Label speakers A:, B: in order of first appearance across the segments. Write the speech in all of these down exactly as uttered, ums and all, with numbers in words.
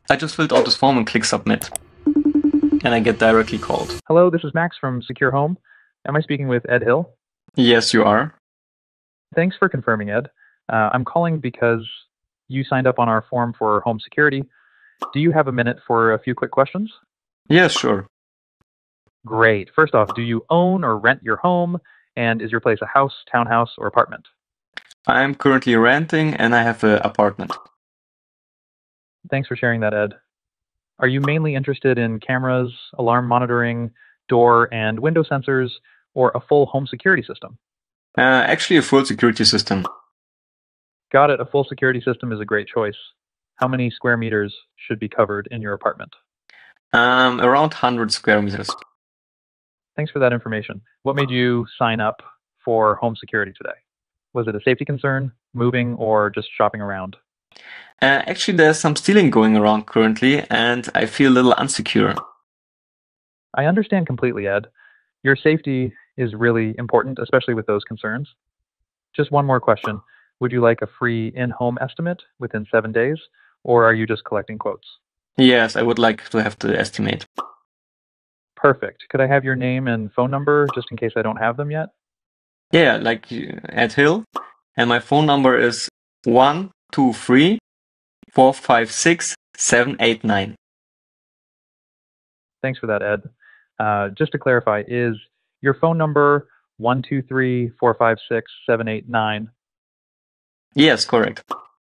A: I just filled out this form and click submit. And I get directly called.
B: Hello, this is Max from Secure Home. Am I speaking with Ed Hill?
A: Yes, you are.
B: Thanks for confirming, Ed. Uh, I'm calling because you signed up on our form for home security. Do you have a minute for a few quick questions?
A: Yes, sure.
B: Great. First off, do you own or rent your home? And is your place a house, townhouse, or apartment?
A: I'm currently renting and I have an apartment.
B: Thanks for sharing that, Ed. Are you mainly interested in cameras, alarm monitoring, door and window sensors, or a full home security system?
A: Uh, actually, a full security system.
B: Got it. A full security system is a great choice. How many square meters should be covered in your apartment?
A: Um, around one hundred square meters.
B: Thanks for that information. What made you sign up for home security today? Was it a safety concern, moving, or just shopping around?
A: Uh, actually, there's some stealing going around currently, and I feel a little unsecure.
B: I understand completely, Ed. Your safety is really important, especially with those concerns. Just one more question. Would you like a free in-home estimate within seven days, or are you just collecting quotes?
A: Yes, I would like to have the estimate.
B: Perfect. Could I have your name and phone number just in case I don't have them yet?
A: Yeah, like Ed Hill, and my phone number is one two three four five six seven eight nine.
B: Thanks for that, Ed. Uh, just to clarify, is your phone number one two three four five six seven eight nine?
A: Yes, correct.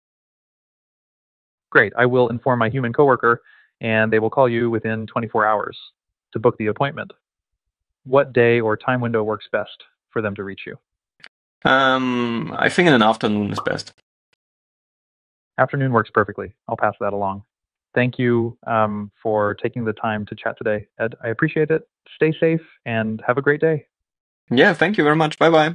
B: Great. I will inform my human coworker, and they will call you within twenty-four hours to book the appointment. What day or time window works best for them to reach you?
A: Um, I think in an afternoon is best.
B: Afternoon works perfectly. I'll pass that along. Thank you um, for taking the time to chat today, Ed. I appreciate it. Stay safe and have a great day.
A: Yeah, thank you very much. Bye-bye.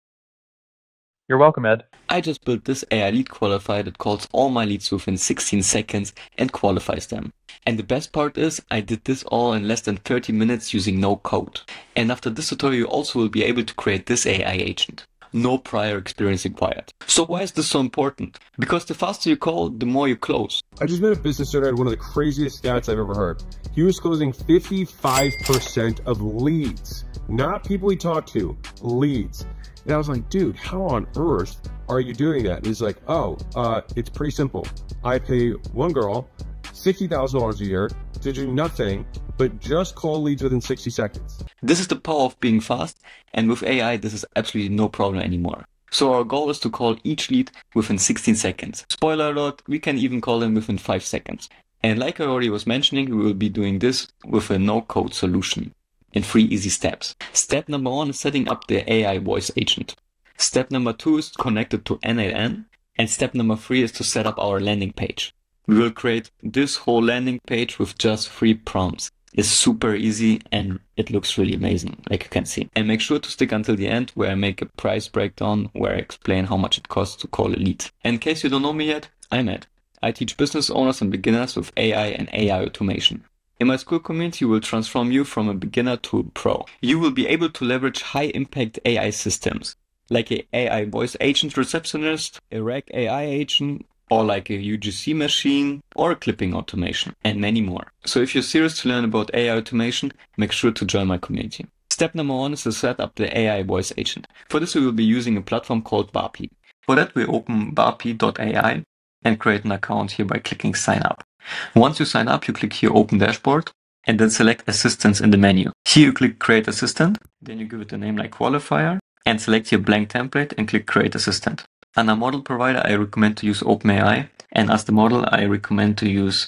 B: You're welcome, Ed.
C: I just built this A I lead qualifier that calls all my leads within sixteen seconds and qualifies them. And the best part is, I did this all in less than thirty minutes using no code. And after this tutorial, you also will be able to create this A I agent. No prior experience required. So why is this so important? Because the faster you call, the more you close.
D: I just met a business owner who had one of the craziest stats I've ever heard. He was closing fifty-five percent of leads, not people he talked to, leads. And I was like, dude, how on earth are you doing that? And he's like, oh, uh, it's pretty simple. I pay one girl sixty thousand dollars a year to do nothing but just call leads within sixty seconds.
C: This is the power of being fast, and with A I, this is absolutely no problem anymore. So our goal is to call each lead within sixteen seconds. Spoiler alert, we can even call them within five seconds. And like I already was mentioning, we will be doing this with a no-code solution in three easy steps. Step number one is setting up the A I voice agent. Step number two is connected to N A N. And step number three is to set up our landing page. We will create this whole landing page with just three prompts. It's super easy and it looks really amazing, like you can see. And make sure to stick until the end where I make a price breakdown where I explain how much it costs to call a lead. And in case you don't know me yet, I'm Ed. I teach business owners and beginners with A I and A I automation. In my school community, we will transform you from a beginner to a pro. You will be able to leverage high-impact A I systems, like a AI voice agent receptionist, a RAG A I agent, or like a U G C machine, or a clipping automation, and many more. So if you're serious to learn about A I automation, make sure to join my community. Step number one is to set up the A I voice agent. For this, we will be using a platform called Barpi. For that, we open barpi dot A I and create an account here by clicking sign up. Once you sign up, you click here Open Dashboard and then select Assistants in the menu. Here you click Create Assistant, then you give it a name like Qualifier and select here Blank Template and click Create Assistant. Under Model Provider, I recommend to use OpenAI, and as the model, I recommend to use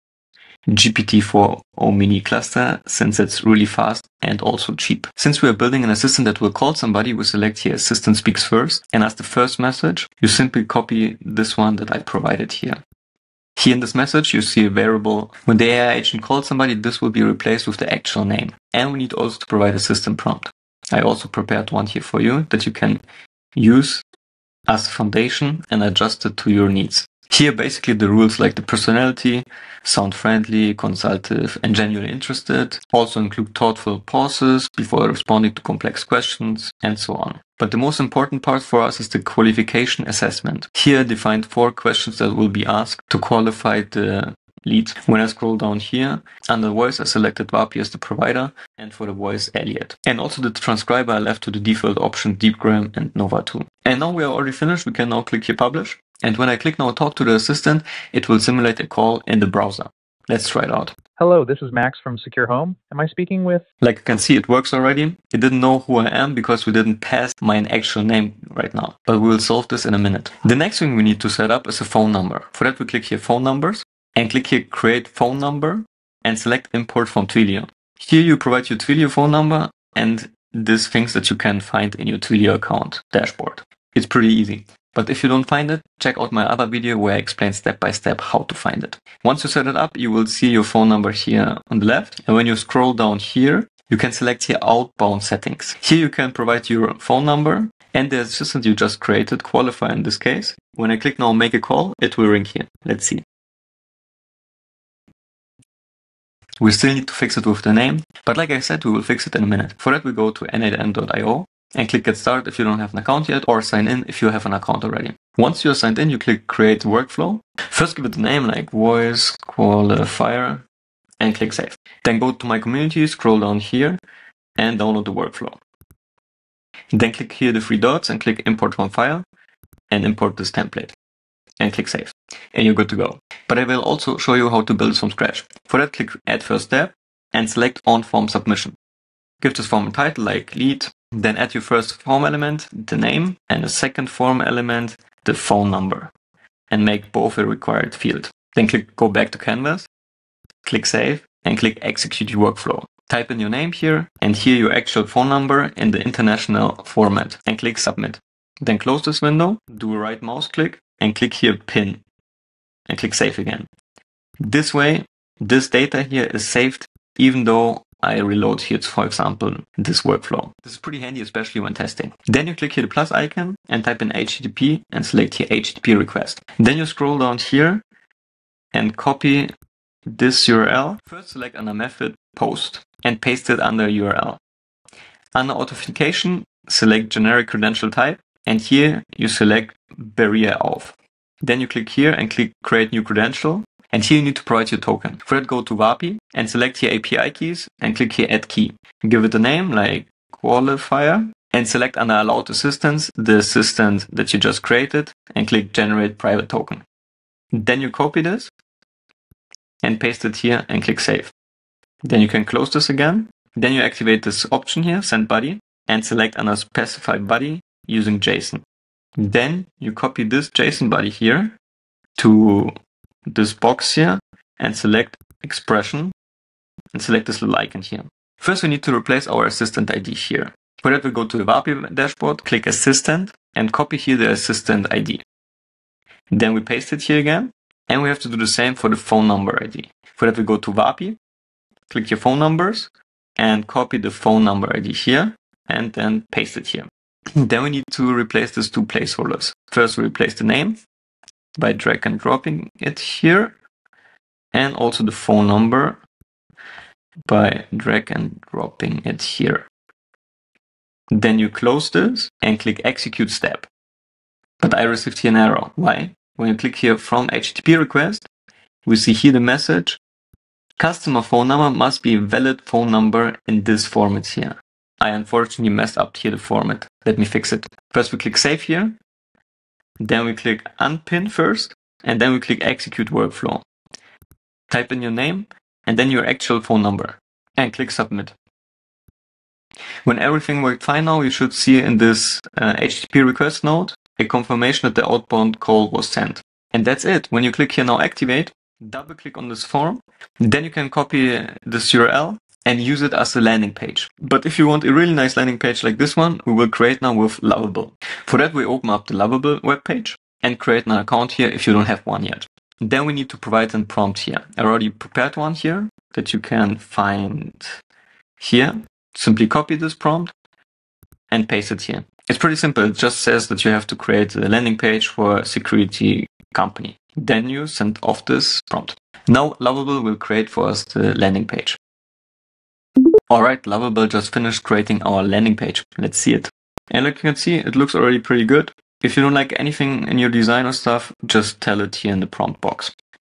C: G P T four o Mini Cluster since it's really fast and also cheap. Since we are building an assistant that will call somebody, we select here Assistant Speaks First, and as the first message, you simply copy this one that I provided here. Here in this message, you see a variable. When the A I agent calls somebody, this will be replaced with the actual name. And we need also to provide a system prompt. I also prepared one here for you that you can use as foundation and adjust it to your needs. Here, basically the rules like the personality, sound friendly, consultative, and genuinely interested, also include thoughtful pauses before responding to complex questions, and so on. But the most important part for us is the qualification assessment. Here I defined four questions that will be asked to qualify the
A: lead. When I scroll down here, under voice, I selected Vapi as the provider, and for the voice, Elliot. And also the transcriber I left to the default option Deepgram and Nova two. And now we are already finished. We can now click here Publish. And when I click now Talk to the Assistant, it will simulate a call in the browser. Let's try it out.
B: Hello, this is Max from Secure Home. Am I speaking with?
A: Like you can see, it works already. It didn't know who I am because we didn't pass my actual name right now. But we will solve this in a minute. The next thing we need to set up is a phone number. For that, we click here Phone Numbers and click here Create Phone Number and select Import from Twilio. Here you provide your Twilio phone number and these things that you can find in your Twilio account dashboard. It's pretty easy. But if you don't find it, check out my other video where I explain step by step how to find it. Once you set it up, you will see your phone number here on the left. And when you scroll down here, you can select here Outbound Settings. Here you can provide your phone number and the assistant you just created, qualify in this case. When I click now Make a Call, it will ring here. Let's see. We still need to fix it with the name, but like I said, we will fix it in a minute. For that, we go to N eight N dot I O and click Get Started if you don't have an account yet, or sign in if you have an account already. Once you're signed in, you click Create Workflow. First give it a name like Voice Qualifier and click Save. Then go to My Community, scroll down here and download the workflow. Then click here the three dots and click Import from File and import this template. And click Save. And you're good to go. But I will also show you how to build it from scratch. For that, click Add First Step and select On Form Submission. Give this form a title like Lead. Then add your first form element, the name, and the second form element, the phone number. And make both a required field. Then click Go Back to Canvas, click Save, and click Execute your workflow. Type in your name here, and here your actual phone number in the international format, and click Submit. Then close this window, do a right mouse click, and click here Pin, and click Save again. This way, this data here is saved, even though I reload here, for example, this workflow. This is pretty handy, especially when testing. Then you click here the plus icon and type in H T T P and select here H T T P request. Then you scroll down here and copy this U R L. First select under method post and paste it under U R L. Under authentication, select generic credential type and here you select barrier off. Then you click here and click create new credential. And here you need to provide your token. For that, go to Vapi and select here A P I keys and click here Add Key. Give it a name like Qualifier and select under Allowed Assistants the assistant that you just created and click Generate Private Token. Then you copy this and paste it here and click Save. Then you can close this again. Then you activate this option here, Send Body, and select under Specify Body using JSON. Then you copy this JSON body here to this box here and select expression and select this little icon here. First we need to replace our assistant I D here. For that we go to the Vapi dashboard, click assistant and copy here the assistant I D. Then we paste it here again and we have to do the same for the phone number I D. For that we go to Vapi, click your phone numbers and copy the phone number I D here and then paste it here. Then we need to replace these two placeholders. First we replace the name by drag and dropping it here and also the phone number by drag and dropping it here. Then you close this and click execute step. But I received here an error. Why? When you click here from H T T P request, we see here the message customer phone number must be a valid phone number in this format here. I unfortunately messed up here the format. Let me fix it. First we click save here. Then we click unpin first, and then we click execute workflow. Type in your name, and then your actual phone number, and click submit. When everything worked fine now, you should see in this uh, H T T P request node a confirmation that the outbound call was sent. And that's it. When you click here now activate, double click on this form, then you can copy this U R L and use it as a landing page. But if you want a really nice landing page like this one, we will create now with Lovable. For that, we open up the Lovable webpage and create an account here if you don't have one yet. Then we need to provide a prompt here. I already prepared one here that you can find here. Simply copy this prompt and paste it here. It's pretty simple. It just says that you have to create a landing page for a security company. Then you send off this prompt. Now Lovable will create for us the landing page. Alright, Lovable just finished creating our landing page. Let's see it. And like you can see, it looks already pretty good. If you don't like anything in your design or stuff, just tell it here in the prompt box.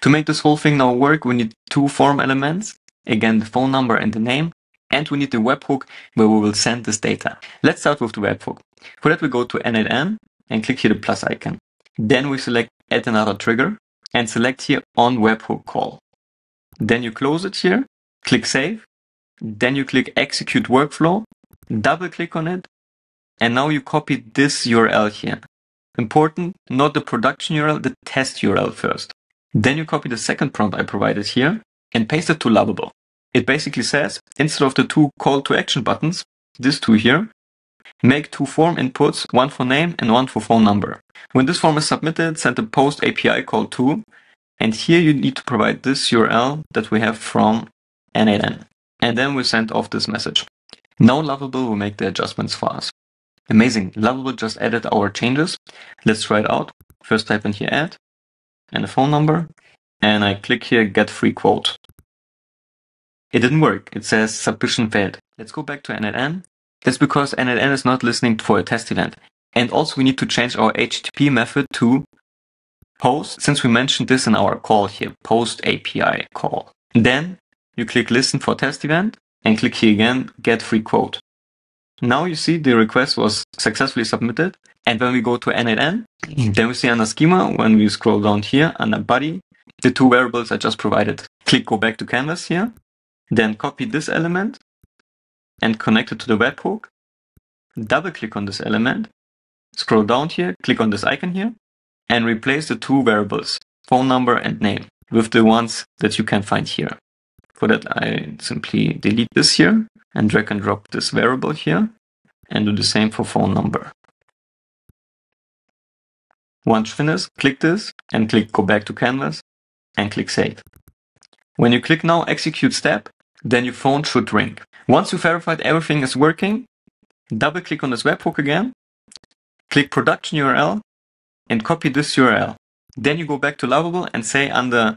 A: To make this whole thing now work, we need two form elements. Again, the phone number and the name. And we need the webhook where we will send this data. Let's start with the webhook. For that, we go to N eight N and click here the plus icon. Then we select add another trigger and select here on webhook call. Then you close it here, click save. Then you click execute workflow, double click on it. And now you copy this U R L here. Important, not the production U R L, the test U R L first. Then you copy the second prompt I provided here and paste it to Lovable. It basically says, instead of the two call to action buttons, these two here, make two form inputs, one for name and one for phone number. When this form is submitted, send a post A P I call to, and here you need to provide this U R L that we have from N eight N. And then we send off this message. Now Lovable will make the adjustments for us. Amazing, Lovable just added our changes. Let's try it out. First type in here add, and a phone number, and I click here get free quote. It didn't work. It says submission failed. Let's go back to N eight N. That's because N eight N is not listening for a test event. And also we need to change our H T T P method to post, since we mentioned this in our call here, post A P I call. Then you click listen for test event and click here again, get free quote. Now you see the request was successfully submitted. And when we go to N eight N, then we see under schema, when we scroll down here under body, the two variables I just provided. Click go back to canvas here, then copy this element and connect it to the webhook. Double click on this element, scroll down here, click on this icon here, and replace the two variables, phone number and name, with the ones that you can find here. For that, I simply delete this here and drag and drop this variable here and do the same for phone number. Once finished, click this and click go back to canvas and click save. When you click now execute step, then your phone should ring. Once you verified everything is working, double click on this webhook again, click production U R L and copy this U R L. Then you go back to Lovable and say under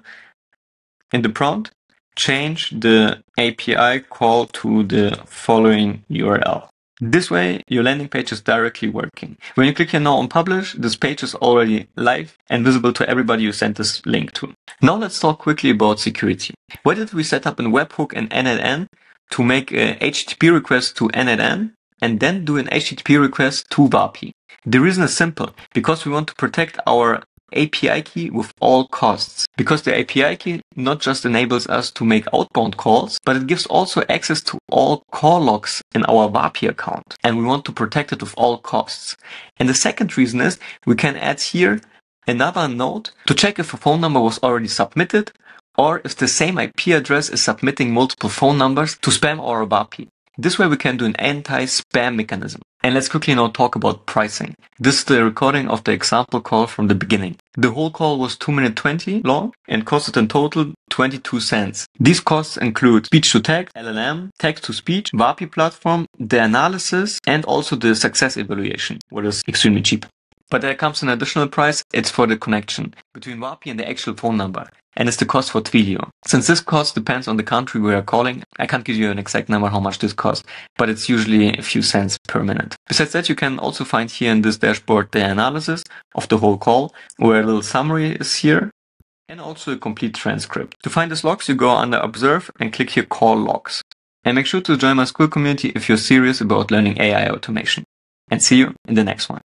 A: in the prompt, change the A P I call to the following U R L. This way, your landing page is directly working. When you click here now on publish, this page is already live and visible to everybody you sent this link to. Now let's talk quickly about security. Why did we set up a webhook and N eight N to make a H T T P request to N eight N and then do an H T T P request to W A P I? The reason is simple, because we want to protect our A P I key with all costs. Because the A P I key not just enables us to make outbound calls, but it gives also access to all call logs in our W A P I account. And we want to protect it with all costs. And the second reason is we can add here another node to check if a phone number was already submitted or if the same I P address is submitting multiple phone numbers to spam our W A P I. This way we can do an anti-spam mechanism. And let's quickly now talk about pricing. This is the recording of the example call from the beginning. The whole call was two minutes twenty long and costed in total twenty-two cents. These costs include speech to text, L L M, text to speech, W A P I platform, the analysis, and also the success evaluation, which is extremely cheap. But there comes an additional price. It's for the connection between W A P I and the actual phone number. And it's the cost for Twilio. Since this cost depends on the country we are calling, I can't give you an exact number how much this costs, but it's usually a few cents per minute. Besides that, you can also find here in this dashboard the analysis of the whole call, where a little summary is here, and also a complete transcript. To find these logs, you go under Observe and click here Call Logs. And make sure to join my school community if you're serious about learning A I automation. And see you in the next one.